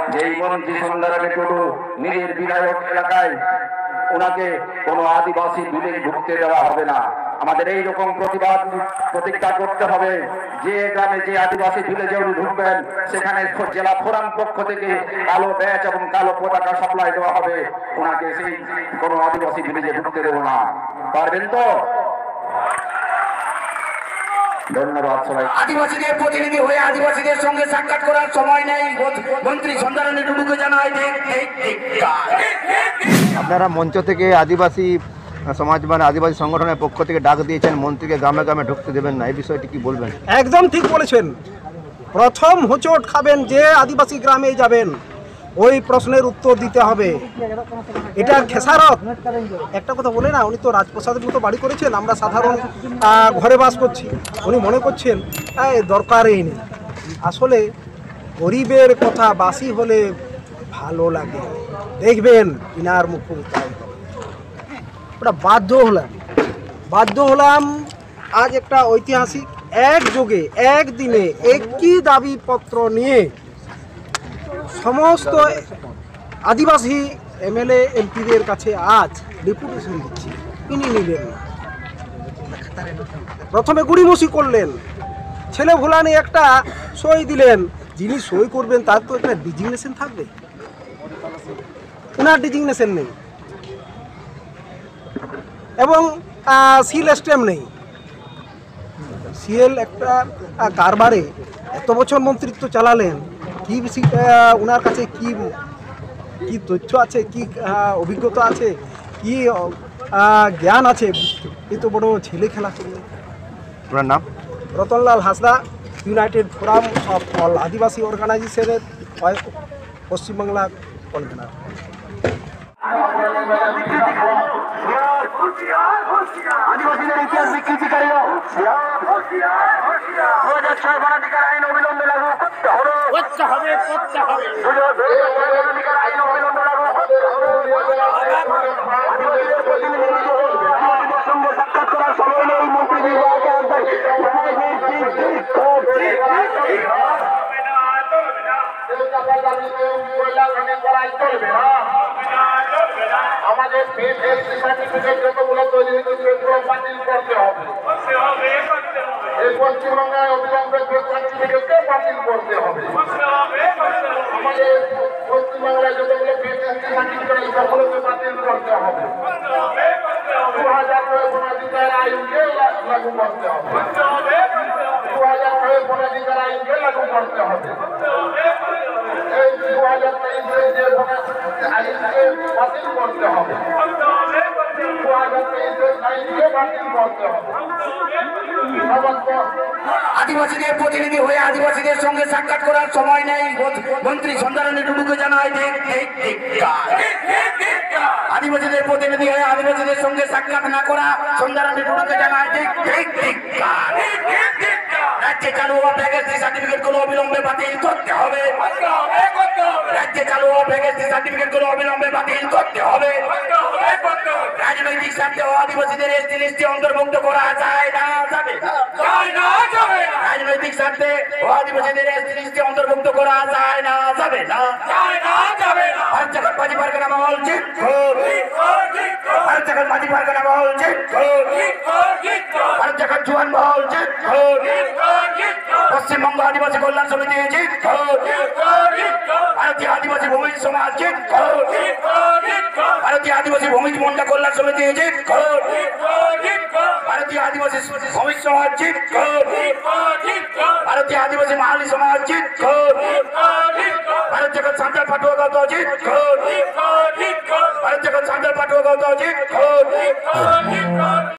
যে এই মন্ত্রী সন্ধ্যারানী টুডু নিজের বিধায়ক এলাকায় ওনাকে কোনো আদিবাসী ভিলেজ ঢুকতে দেওয়া হবে না। আমাদের এই রকম প্রতিবাদ প্রতিজ্ঞা করতে হবে। যে গ্রামে যে আদিবাসী ভিলেজে উনি ঢুকবেন সেখানে জেলা ফোরাম পক্ষ থেকে কালো ব্যাচ এবং কালো পতাকা সাপ্লাই দেওয়া হবে। ওনাকে সেই কোনো আদিবাসী ভিলেজে ঢুকতে দেবো না। পারবেন তো? ধন্যবাদ সবাই। আদিবাসীদের প্রতিনিধি হয়ে আদিবাসীদের সঙ্গে সাক্ষাৎ করার সময় নেই। মন্ত্রী সন্ধ্যারানী টুডুকে জানাই আপনারা মঞ্চ থেকে আদিবাসী সমাজ মানে আদিবাসী সংগঠনের পক্ষ থেকে ডাক দিয়েছেন মন্ত্রীকে গ্রামে গ্রামে ঢুকতে দেবেন না, এই বিষয়টি কি বলবেন? একদম ঠিক বলেছেন। প্রথম হোঁচট খাবেন যে আদিবাসী গ্রামে যাবেন, ওই প্রশ্নের উত্তর দিতে হবে। এটা খেসারত। একটা কথা বলে না, উনি তো রাজপ্রসাদের মতো বাড়ি করেছেন, আমরা সাধারণ ঘরে বাস করছি। উনি মনে করছেন দরকারই নেই। আসলে গরিবের কথা বাসি হলে ভালো লাগে। দেখবেন ইনার মুখ উত্তর ওটা বাধ্য হলাম আজ একটা ঐতিহাসিক একযোগে একদিনে একই দাবিপত্র নিয়ে সমস্ত আদিবাসী এমএলএ এমপিদের কাছে আজ ডেপুটেশন দিচ্ছি। ইনি নিলেন না। প্রথমে গুড়িমসি করলেন, ছেলে ভোলানি একটা সই দিলেন। যিনি সই করবেন তার তো একটা ডিজিগনেশন থাকবে, ওনার ডিজিগনেশন নেই এবং সিল স্ট্যাম্প নেই। সিএল একটা কারবারে এত বছর মন্ত্রিত্ব চালালেন, কি ওনার কাছে কি কি তথ্য আছে, কি অভিজ্ঞতা আছে, কি জ্ঞান আছে? এই তো বড় ছেলে খেলা করলেন। আপনার নাম? Ratanlal Hasda, united forum of all Adivasi অর্গানাইজেশনের পশ্চিমবাংলা কনভেনার। আদিবাসীদের ইতিহাস বিকৃতিকারীরা 2006 বনাধিকার আইন অবিলম্বে লাগু করতে হবে। বনাধিকার আইন অবিলম্বে লাগু করতে হবে। আদিবাসীদের প্রতিনিধিদের সঙ্গে সাক্ষাৎ করার সময় নেই। মন্ত্রী বিভাগকে আমাদের সার্টিফিকেট যতগুলো তৈরি হয়েছে সেগুলো বাতিল করতে হবে। এই পশ্চিমবঙ্গের অবিলম্বে সার্টিফিকেটকে বাতিল করতে হবে। আমাদের পশ্চিমবাংলায় যতগুলো সার্টিফিকেট সকলকে বাতিল করতে হবে। 2009 বনাধিকার আইনকে লাগু করতে হবে। 2009 বনাধিকার আইনকে লাগু করতে হবে। এই 2023 যে আইনকে বাতিল করতে হবে। 2023 আইনকে বাতিল করতে হবে। আদিবাসীদের প্রতিনিধি হয়ে আদিবাসীদের সঙ্গে সাক্ষাৎ করার সময় নেই। মন্ত্রী সন্ধ্যারানী টুডুকে জানাই আদিবাসীদের প্রতিনিধি হয়ে আদিবাসীদের সঙ্গে সাক্ষাৎ না করা সন্ধ্যারানী টুডুকে জানাই রাজ্যে চালু হওয়া ভ্যাকেন্সি সার্টিফিকেট গুলো অবিলম্বে বাতিল করতে হবে। রাজ্যে চালু হওয়া ভ্যাকেন্সি সার্টিফিকেট গুলো অবিলম্বে বাতিল করতে হবে। রাজনৈতিক স্বার্থে আদিবাসীদের এসটি লিস্টে অন্তর্ভুক্ত করা যায় না, যাবে না। রাজনৈতিক স্বার্থে আদিবাসীদের এসটি লিস্টে অন্তর্ভুক্ত করা যায় না, যাবে না। হর জায়গায় মাঝি পারগানা মহল হর জায়গায় মাঝি পারগানা মহল হর জায়গায় জুয়ান মহল পশ্চিমবঙ্গ আদিবাসী কল্যাণ সমিতি ভারতীয় আদিবাসী ভূমি সমাজ ভারতীয় আদিবাসী ভূমি মন্ডা কল্যাণ সমিতি ভারতীয় আদিবাসী ভূমি সমাজ ভারতীয় আদিবাসী মাহালি সমাজ ভারত জগৎ সান্তাল পাটুয়া গৌত ভারত জগৎ সান্তাল পাটুয়া গৌত